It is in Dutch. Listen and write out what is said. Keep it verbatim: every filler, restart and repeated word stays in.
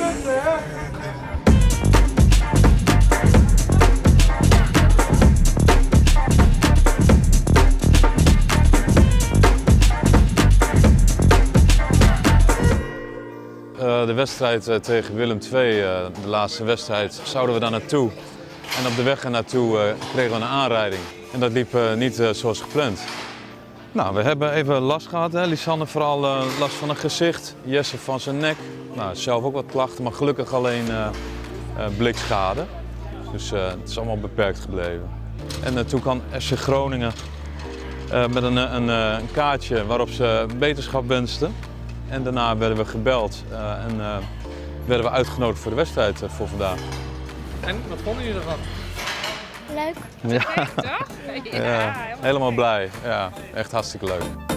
Uh, de wedstrijd uh, tegen Willem twee, uh, de laatste wedstrijd, zouden we daar naartoe. En op de weg ernaartoe uh, kregen we een aanrijding. En dat liep uh, niet uh, zoals gepland. Nou, we hebben even last gehad. Hè. Lisanne vooral uh, last van een gezicht, Jesse van zijn nek. Nou, zelf ook wat klachten, maar gelukkig alleen uh, uh, blikschade. Dus uh, het is allemaal beperkt gebleven. En uh, toen kwam F C Groningen uh, met een, een, een kaartje waarop ze beterschap wensten. En daarna werden we gebeld uh, en uh, werden we uitgenodigd voor de wedstrijd uh, voor vandaag. En wat vonden jullie ervan? Leuk. Ja, Toch? Ja, ja, helemaal blij. Ja, echt hartstikke leuk.